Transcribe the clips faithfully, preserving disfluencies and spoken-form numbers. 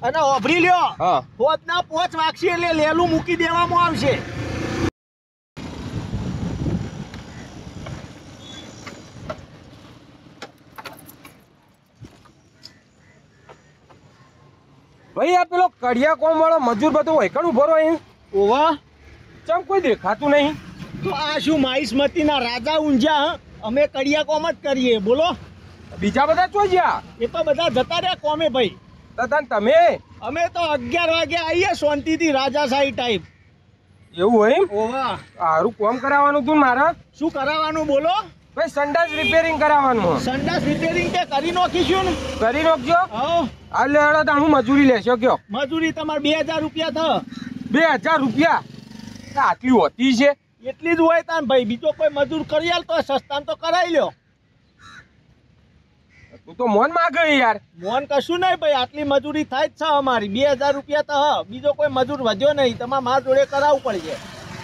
અને ઓભરી લ્યો હા પોતના પોચ વાગશે એટલે લેલું મૂકી દેવામાં આવશે. ભાઈ આ પેલો કડિયા કોમ વાળો મજૂર બધો વૈકણ ઉભો રહ્યો અહીં. ઓવા ચમ કોઈ દેખાતું નહીં. તો આ શું માઈસમતીના રાજા ઊંઝા હ? અમે કડિયા કોમ જ કરીએ. બોલો બીજા બધા ચો જ્યાં એ તો બધા જતા રહ્યા કોમે ભાઈ. તથા તમે અમે તો અગિયાર વાગે આવીએ શાંતિથી રાજાશાહી ટાઈપ. એવું હોય એમ? ઓવા સારું કોમ કરાવવાનું તું મારા. શું કરાવવાનું બોલો? ભાઈ સંડાસ રિપેરિંગ કરાવવાનું. સંડાસ રિપેરિંગ કે કરી નાખીશું ને. કરી નાખજો. હા એટલે હેડો તાણ હું મજૂરી લેશો કયો? મજૂરી તમારે બે હજાર રૂપિયા થ. બે હજાર રૂપિયા આટલી હોતી છે? એટલી જ હોય તાન ભાઈ. બીજો કોઈ મજૂર કરી આલ તો સસ્તાન તો કરાવી લ્યો. તું તો મોન માગે યાર. મોન કશું નહીં ભાઈ. આટલી મજૂરી થાય જ છે અમારી. બે હજાર રૂપિયા તો હ. બીજો કોઈ મજૂર વધ્યો નહીં. તમારે મારા જોડે કરાવવું પડશે.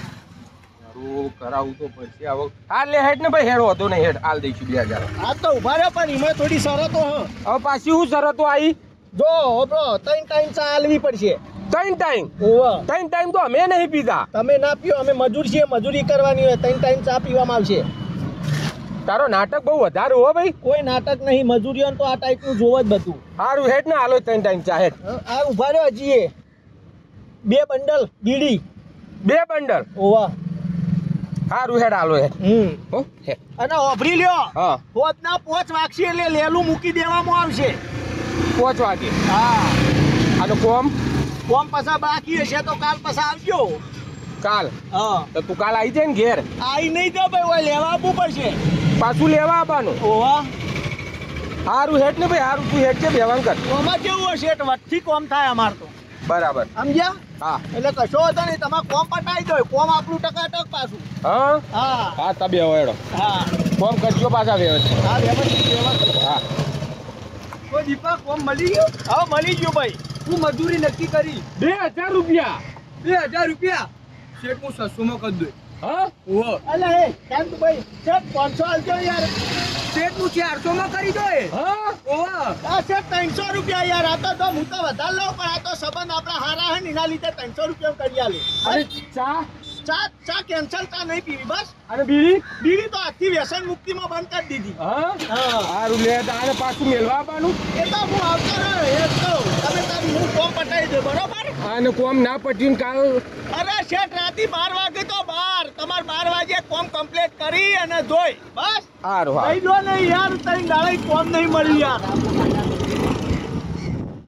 સારું કરાવવું તો પડશે. હવે હાલ લે હેડ ને ભાઈ. હેડ હોતો નહીં. હેડ હાલ દઈશું બે હજાર. આ તો ઉભા રહ્યો પણ એમાં થોડી શરતો હ. હવે પાછી હું શરતો આવી? જો હોબળો ત્રણ ટાઈમ ચા આલવી પડશે. ત્રણ ટાઈમ? ઓવા ત્રણ ટાઈમ તો અમે નહીં પીતા. તમે ના પીઓ. અમે મજૂર છીએ. મજૂરી કરવાની હોય. ત્રણ ટાઈમ ચા પીવામાં આવશે. તારો નાટક બહુ વધારે હો ભાઈ. કોઈ નાટક નહીં. મજૂરીઓ તો આ ટાઈપનું જોવો જ બધું. સારું હેડ ને હાલો ત્રણ ટાઈમ ચા હેડ. આ ઉભા રહ્યો હજી એ બે બંડલ બીડી. બે બંડલ? ઓવા સારું હેડ હાલો હેડ. હમ હો હેડ. અને ઓભરી લ્યો હા પોતના પોચ વાગશે એટલે લેલું મૂકી દેવામાં આવશે. પાંચ વાગે? હા આનો કોમ કોમ પાછા બાકી હશે તો કાલ પાછા આવજો. કાલ? હા તો તું કાલ આવી જાય ને ઘેર? આઈ નહીં તો ભાઈ ઓય લેવા આવવું પડશે. પાછું લેવા આવવાનું? ઓવા સારું હેડ ને ભાઈ. સારું તું હેડ છે બેવાન કર. કોમાં કેવું હશે એટલે વચ્ચી કોમ થાય અમાર તો. બરાબર સમજ્યા? હા એટલે કશો હતો નહીં. તમારે કોમ પટાઈ દો. કોમ આપણું ટકાટક પાછું. હા હા હા તા બે હેડો. હા કોમ કરજો પાછા વ્યવસ્થિત. હા વ્યવસ્થિત વ્યવસ્થિત. હા તો દીપક કોમ મળી ગયો? હા મળી ગયું ભાઈ. હું મજૂરી નક્કી કરી બે હજાર રૂપિયા. બે હજાર રૂપિયા શેઠ હું સસ્તો માં કરી દઉં. હા ઓહો અલે એ કેમ તું ભાઈ શેઠ પાંચસો આલજો યાર. શેઠ હું ચારસો માં કરી દો. હા ઓહો આ શેઠ ત્રણસો રૂપિયા યાર. આ તો તો હું તો વધારે લઉં પણ આ તો સંબંધ આપણા હારા હે ને એના લીધે ત્રણસો રૂપિયા કરી આલે. અરે ચા ચા ચા કેન્સલ. ચા નહીં પીવી બસ. અને બીડી? બીડી તો આજથી વ્યસન મુક્તિમાં બંધ કરી દીધી. હા હા સારું લે તારે પાછું મેળવા આવવાનું. એ તો હું આવતો રહ્યો એ તો. તમે તારી હું કોમ પટાઈ દો બરોબર. આને કોમ ના પટ્યું કાલ. અરે શેઠ રાતી બાર વાગે તો બાર. તમારે બાર વાગે કોમ કમ્પ્લીટ કરી અને જોઈ બસ. સારું હા કઈ દો નહીં યાર. તઈ ગાળી કોમ નહીં મળી યાર.